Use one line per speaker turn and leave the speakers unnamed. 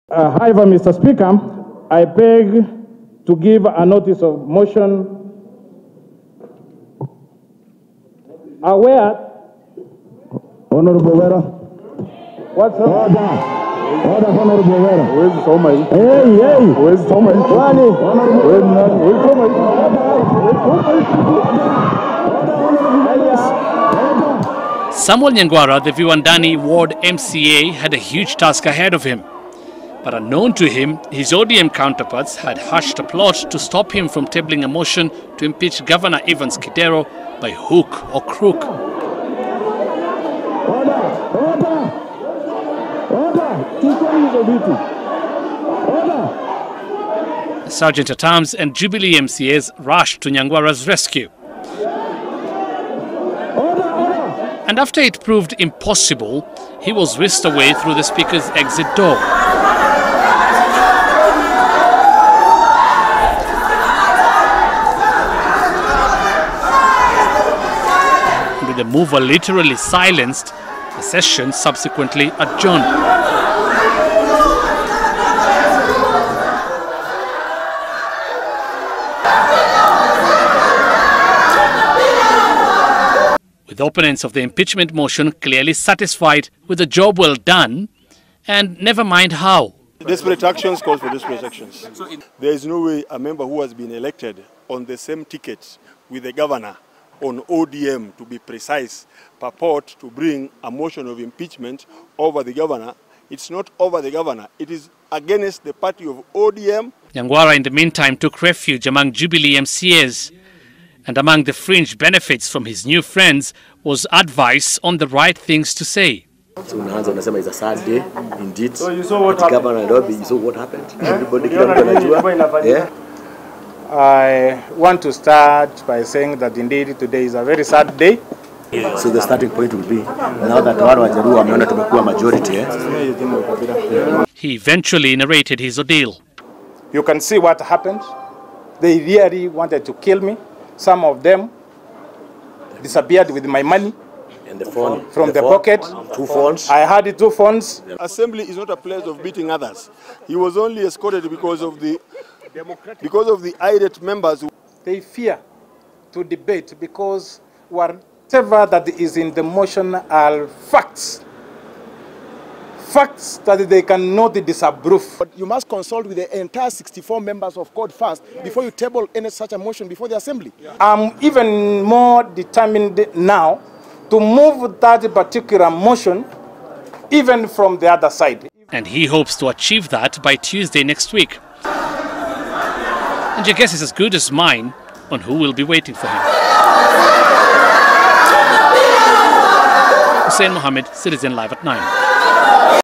However, Mr. Speaker, I beg to give a notice of motion aware. Honorable Vera. What's up? Order, Honorable Vera. Where's Thomas? Hey. Where's Thomas?
Samuel Nyangwara, the Viwandani Ward MCA, had a huge task ahead of him. But unknown to him, his ODM counterparts had hatched a plot to stop him from tabling a motion to impeach Governor Evans Kidero by hook or crook. Sergeant at Arms and Jubilee MCAs rushed to Nyangwara's rescue. And after it proved impossible, he was whisked away through the Speaker's exit door. With the mover literally silenced, the session subsequently adjourned. With opponents of the impeachment motion clearly satisfied with the job well done, and never mind how.
Desperate actions call for desperate actions. There is no way a member who has been elected on the same ticket with the governor on ODM, to be precise, purport to bring a motion of impeachment over the governor. It's not over the governor, it is against the party of ODM.
Nyangwara in the meantime took refuge among Jubilee MCAs. And among the fringe benefits from his new friends was advice on the right things to say.
So it's a sad day, indeed.
So you saw what happened?
Governor Nairobi, you saw what happened? Everybody, yeah?
I want to start by saying that indeed today is a very sad day.
So the starting point will be, now that Wajaru wameona tumekuwa majority.
He eventually narrated his ordeal.
You can see what happened. They really wanted to kill me. Some of them disappeared with my money.
And the phone,
from the pocket.
2 phones.
I had 2 phones.
Assembly is not a place of beating others. He was only escorted because of the irate members.
They fear to debate because whatever that is in the motion are facts. Facts that they cannot disapprove.
But you must consult with the entire 64 members of CORD first before you table any such a motion before the Assembly.
I'm even more determined now to move that particular motion even from the other side.
And he hopes to achieve that by Tuesday next week. And your guess is as good as mine on who will be waiting for him. Hussein Mohammed, Citizen Live at 9.